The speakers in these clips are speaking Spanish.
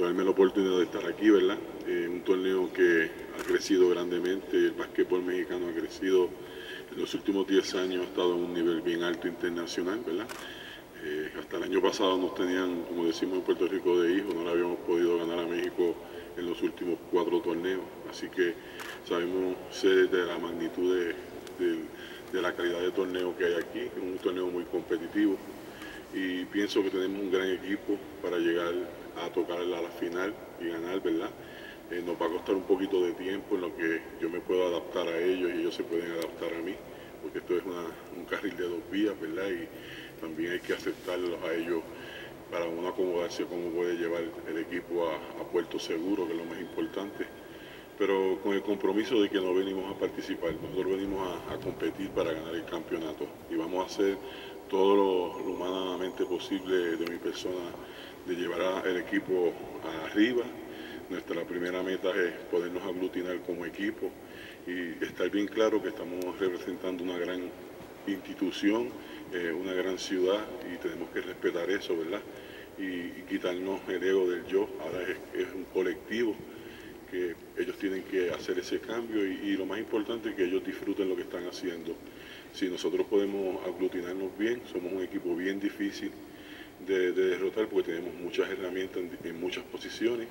darme la oportunidad de estar aquí, ¿verdad? Un torneo que ha crecido grandemente, el básquetbol mexicano ha crecido en los últimos 10 años, ha estado en un nivel bien alto internacional, ¿verdad? Hasta el año pasado nos tenían, como decimos en Puerto Rico, de hijos, no le habíamos podido ganar a México en los últimos 4 torneos, así que sé de la magnitud de la calidad de torneo que hay aquí, es un torneo muy competitivo y pienso que tenemos un gran equipo para llegar a tocar a la final y ganar, ¿verdad? Nos va a costar un poquito de tiempo en lo que yo me puedo adaptar a ellos y ellos se pueden adaptar a mí, porque esto es un carril de 2 vías, ¿verdad? Y también hay que aceptarlos a ellos para uno acomodarse cómo puede llevar el equipo a puerto seguro, que es lo más importante. Pero con el compromiso de que no venimos a participar, nosotros venimos a competir para ganar el campeonato y vamos a hacer todo lo humanamente posible de mi persona de llevar el equipo arriba. Nuestra primera meta es podernos aglutinar como equipo y estar bien claro que estamos representando una gran institución, una gran ciudad y tenemos que respetar eso, ¿verdad? Y quitarnos el ego del yo, ahora es un colectivo que ellos tienen que hacer ese cambio y lo más importante es que ellos disfruten lo que están haciendo. Si nosotros podemos aglutinarnos bien, somos un equipo bien difícil de derrotar porque tenemos muchas herramientas en muchas posiciones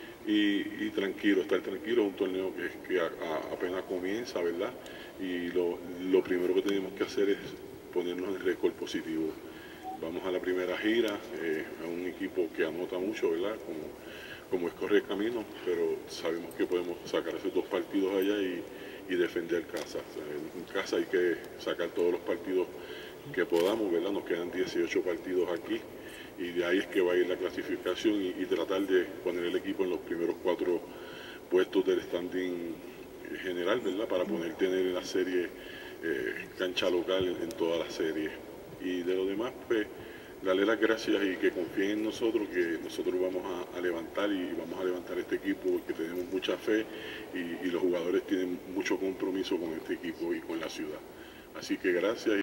y tranquilo, estar tranquilo, es un torneo que apenas comienza, ¿verdad? Y lo primero que tenemos que hacer es ponernos en récord positivo. Vamos a la primera gira, a un equipo que anota mucho, ¿verdad? Como es correr camino, pero sabemos que podemos sacar esos 2 partidos allá y defender casa. O sea, en casa hay que sacar todos los partidos que podamos, ¿verdad? Nos quedan 18 partidos aquí y de ahí es que va a ir la clasificación y tratar de poner el equipo en los primeros 4 puestos del standing general, ¿verdad? Para poder tener en la serie cancha local en toda la serie. Y de lo demás, pues, darle las gracias y que confíen en nosotros, que nosotros vamos a levantar y vamos a levantar este equipo porque tenemos mucha fe y los jugadores tienen mucho compromiso con este equipo y con la ciudad. Así que gracias.